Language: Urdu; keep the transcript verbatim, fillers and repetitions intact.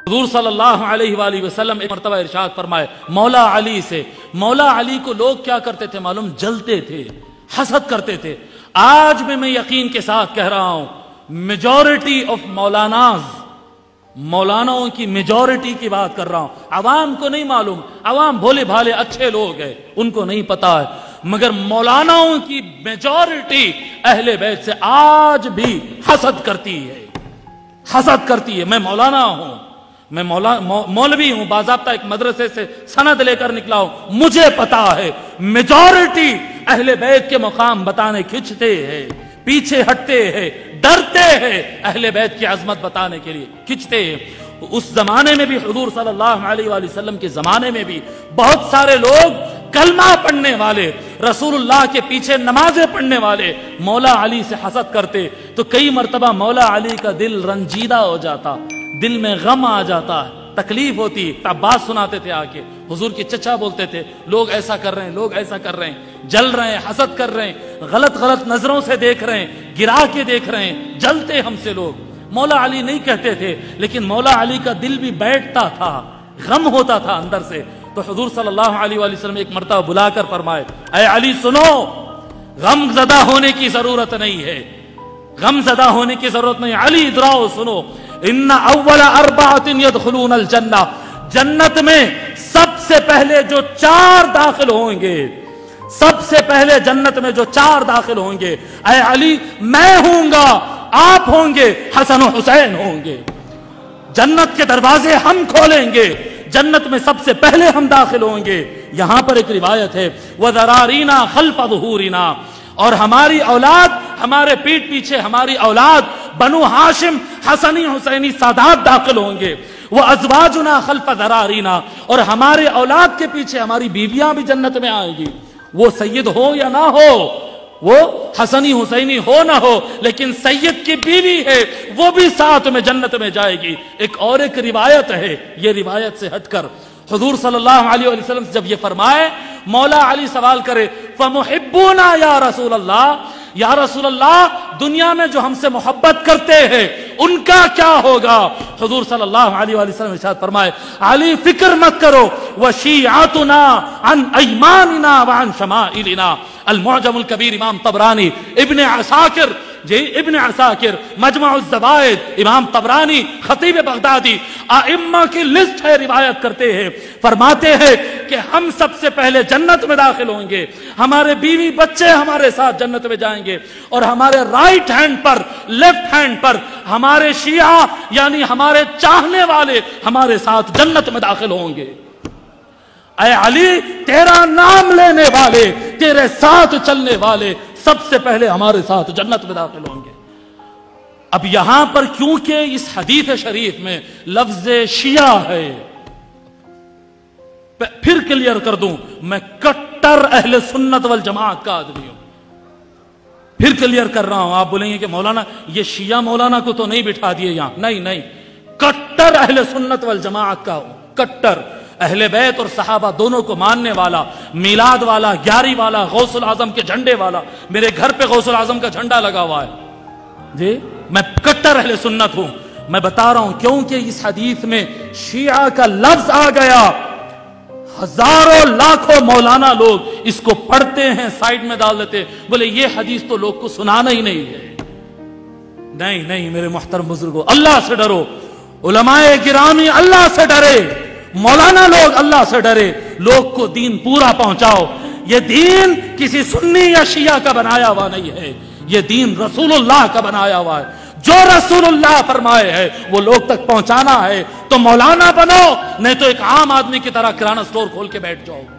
حضور صلی اللہ علیہ وآلہ وسلم ایک مرتبہ ارشاد فرمائے مولا علی سے، مولا علی کو لوگ کیا کرتے تھے معلوم؟ جلتے تھے، حسد کرتے تھے۔ آج بھی میں یقین کے ساتھ کہہ رہا ہوں، میجورٹی آف مولاناز، مولاناؤں کی میجورٹی کی بات کر رہا ہوں، عوام کو نہیں معلوم، عوام بھولے بھالے اچھے لوگ ہیں، ان کو نہیں پتا ہے، مگر مولاناؤں کی میجورٹی اہل بیت سے آج بھی حسد کرتی ہے، حسد کرتی ہے۔ میں مولانا ہوں، میں مولا مولوی ہوں، باضابطہ ایک مدرسے سے سند لے کر نکلا ہوں، مجھے پتا ہے میجورٹی اہل بیت کے مقام بتانے کھنچتے ہیں، پیچھے ہٹتے ہیں، ڈرتے ہیں، اہل بیت کی عظمت بتانے کے لیے کھنچتے ہیں۔ اس زمانے میں بھی، حضور صلی اللہ علیہ وآلہ وسلم کے زمانے میں بھی بہت سارے لوگ کلمہ پڑھنے والے، رسول اللہ کے پیچھے نمازیں پڑھنے والے مولا علی سے حسد کرتے، تو کئی مرتبہ مولا علی کا دل رنجیدہ ہو جاتا، دل میں غم آ جاتا ہے، تکلیف ہوتی۔ عباس سناتے تھے آ کے، حضور کے چچا بولتے تھے لوگ ایسا کر رہے ہیں، لوگ ایسا کر رہے ہیں، جل رہے ہیں، حسد کر رہے ہیں، غلط غلط نظروں سے دیکھ رہے ہیں، گرا کے دیکھ رہے ہیں، جلتے ہم سے لوگ۔ مولا علی نہیں کہتے تھے، لیکن مولا علی کا دل بھی بیٹھتا تھا، غم ہوتا تھا اندر سے۔ تو حضور صلی اللہ علیہ وآلہ وسلم ایک مرتبہ بلا کر فرمائے اے علی سنو، غم زدہ ہونے کی ضرورت نہیں ہے، غم زدہ ہونے کی ضرورت نہیں، علی ادراؤ سنو، ان اول اربعۃ يدخلون الجنہ، جنت میں سب سے پہلے جو چار داخل ہوں گے، سب سے پہلے جنت میں جو چار داخل ہوں گے، اے علی میں ہوں گا، آپ ہوں گے، حسن و حسین ہوں گے، جنت کے دروازے ہم کھولیں گے، جنت میں سب سے پہلے ہم داخل ہوں گے۔ یہاں پر ایک روایت ہے وَذَرَارِينَا خَلْفَ ظُهُورِنَا، اور ہماری اولاد، ہمارے پیٹ پیچھے ہماری اولاد بنو ہاشم حسنی حسینی سادات داخل ہوں گے، وَأَزْوَاجُنَا خَلْفَ ذَرَارِينَا، اور ہمارے اولاد کے پیچھے ہماری بیویاں بھی جنت میں آئیں گی، وہ سید ہو یا نہ ہو، وہ حسنی حسینی ہو نہ ہو، لیکن سید کی بیوی ہے، وہ بھی ساتھ میں جنت میں جائے گی۔ ایک اور ایک روایت ہے، یہ روایت سے ہٹ کر حضور صلی اللہ علیہ وسلم سے جب یہ فرمائے، مولا علی سوال کرے فَمُحِبُّونَا یا رسول اللہ، یا رسول اللہ دنیا میں جو ہم سے محبت کرتے ہیں ان کا کیا ہوگا؟ حضور صلی اللہ علیہ وآلہ وسلم ارشاد فرمائے علی فکر مت کرو، وَشِيعَتُنَا عَنْ أَيْمَانِنَا وَعَنْ شَمَائِلِنَا۔ المعجم الکبیر امام طبرانی، ابن عساکر جی ابن عساکر، مجمع الزوائد امام طبرانی، خطیب بغدادی، ائمہ کی لسٹ ہے، روایت کرتے ہیں، فرماتے ہیں کہ ہم سب سے پہلے جنت میں داخل ہوں گے، ہمارے بیوی بچے ہمارے ساتھ جنت میں جائیں گے، اور ہمارے رائٹ ہینڈ پر، لیفٹ ہینڈ پر ہمارے شیعہ یعنی ہمارے چاہنے والے ہمارے ساتھ جنت میں داخل ہوں گے۔ اے علی تیرا نام لینے والے، تیرے ساتھ چلنے والے سب سے پہلے ہمارے ساتھ جنت میں داخل ہوں گے۔ اب یہاں پر کیونکہ اس حدیث شریف میں لفظ شیعہ ہے، پھر کلیئر کر دوں، میں کٹر اہل سنت والجماعت کا آدمی ہوں، پھر کلیئر کر رہا ہوں۔ آپ بولیں گے کہ مولانا یہ شیعہ مولانا کو تو نہیں بٹھا دیے یہاں، نہیں نہیں، کٹر اہل سنت والجماعت کا ہوں، کٹر اہل بیت اور صحابہ دونوں کو ماننے والا، میلاد والا، گیاری والا، غوث العظم کے جھنڈے والا۔ میرے گھر پہ غوث العظم کا جھنڈا لگا ہوا ہے جی، میں کٹر اہل سنت ہوں۔ میں بتا رہا ہوں کیونکہ اس حدیث میں شیعہ کا لفظ آ گیا، ہزاروں لاکھوں مولانا لوگ اس کو پڑھتے ہیں، سائیڈ میں ڈال دیتے، بولے یہ حدیث تو لوگ کو سنانا ہی نہیں ہے۔ نہیں نہیں میرے محترم بزرگوں، اللہ سے ڈرو، علماء گرامی اللہ سے ڈرے، مولانا لوگ اللہ سے ڈرے، لوگ کو دین پورا پہنچاؤ۔ یہ دین کسی سنی یا شیعہ کا بنایا ہوا نہیں ہے، یہ دین رسول اللہ کا بنایا ہوا ہے۔ جو رسول اللہ فرمائے ہے وہ لوگ تک پہنچانا ہے، تو مولانا بنو، نہیں تو ایک عام آدمی کی طرح کرانہ سٹور کھول کے بیٹھ جاؤ۔